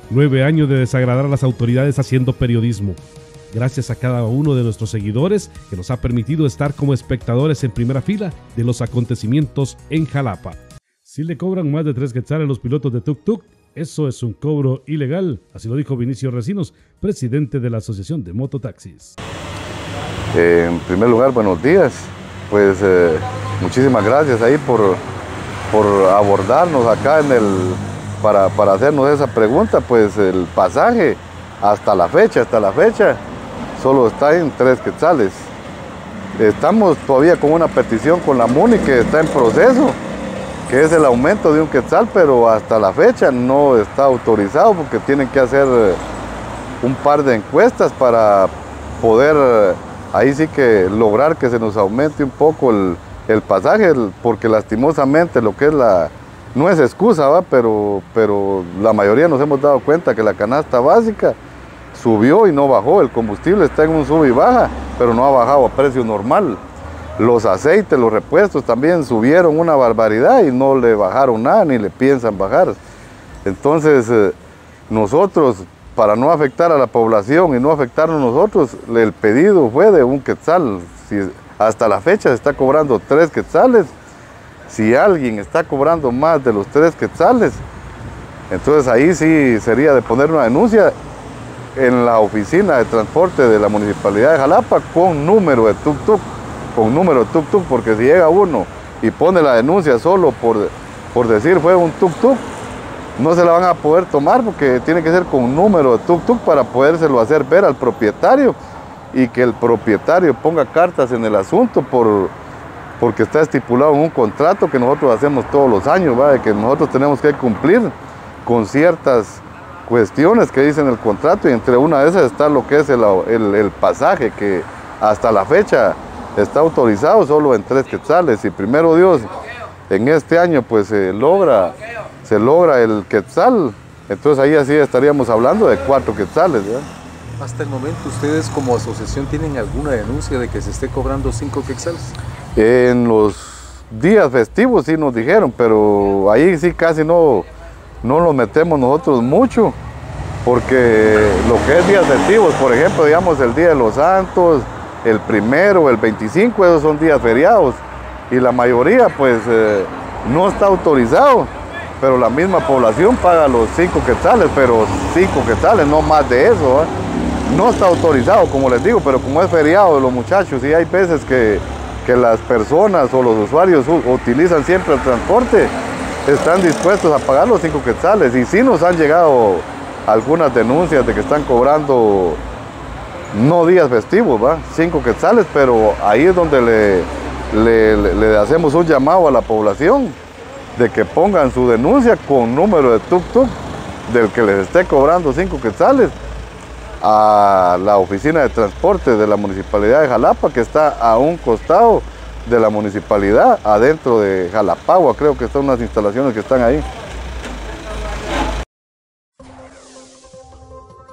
9 años de desagradar a las autoridades haciendo periodismo. Gracias a cada uno de nuestros seguidores que nos ha permitido estar como espectadores en primera fila de los acontecimientos en Jalapa. Si le cobran más de 3 quetzales a los pilotos de tuk-tuk, eso es un cobro ilegal, así lo dijo Vinicio Recinos, presidente de la Asociación de Mototaxis. En primer lugar, buenos días. Pues muchísimas gracias ahí por abordarnos acá para hacernos esa pregunta. Pues el pasaje hasta la fecha, solo está en 3 quetzales. Estamos todavía con una petición con la MUNI que está en proceso, que es el aumento de 1 quetzal, pero hasta la fecha no está autorizado porque tienen que hacer un par de encuestas para poder ahí sí que lograr que se nos aumente un poco el pasaje, porque lastimosamente lo que es no es excusa, ¿va? Pero la mayoría nos hemos dado cuenta que la canasta básica subió y no bajó, el combustible está en un sube y baja, pero no ha bajado a precio normal. Los aceites, los repuestos también subieron una barbaridad y no le bajaron nada ni le piensan bajar. Entonces nosotros, para no afectar a la población y no afectarnos nosotros, el pedido fue de 1 quetzal. Si hasta la fecha se está cobrando 3 quetzales, si alguien está cobrando más de los 3 quetzales, entonces ahí sí sería de poner una denuncia en la oficina de transporte de la Municipalidad de Jalapa con número de tuk-tuk, porque si llega uno y pone la denuncia solo por decir fue un tuk-tuk, no se la van a poder tomar porque tiene que ser con número de tuk-tuk para podérselo hacer ver al propietario y que el propietario ponga cartas en el asunto porque está estipulado en un contrato que nosotros hacemos todos los años, ¿va? De que nosotros tenemos que cumplir con ciertas cuestiones que dicen el contrato, y entre una de esas está lo que es el pasaje, que hasta la fecha está autorizado solo en 3 quetzales, y primero Dios, en este año pues se logra el quetzal, entonces ahí así estaríamos hablando de 4 quetzales, ¿verdad? Hasta el momento, ¿ustedes como asociación tienen alguna denuncia de que se esté cobrando 5 quetzales? En los días festivos sí nos dijeron, pero ahí sí casi no nos metemos nosotros mucho, porque lo que es días festivos, por ejemplo, digamos el Día de los Santos, el 1, el 25, esos son días feriados, y la mayoría pues no está autorizado, pero la misma población paga los 5 quetzales, pero 5 quetzales, no más de eso, ¿eh? No está autorizado, como les digo, pero como es feriado de los muchachos, y hay veces que las personas o los usuarios utilizan siempre el transporte, están dispuestos a pagar los 5 quetzales, y sí nos han llegado algunas denuncias de que están cobrando no días festivos, ¿va? 5 quetzales, pero ahí es donde le hacemos un llamado a la población de que pongan su denuncia con número de tuk-tuk del que les esté cobrando 5 quetzales a la oficina de transporte de la Municipalidad de Jalapa, que está a un costado de la municipalidad, adentro de Jalapagua, creo que son unas instalaciones que están ahí.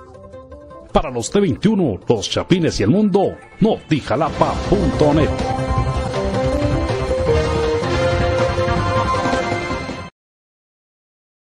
Para los T21, los Chapines y el mundo, notijalapa.net.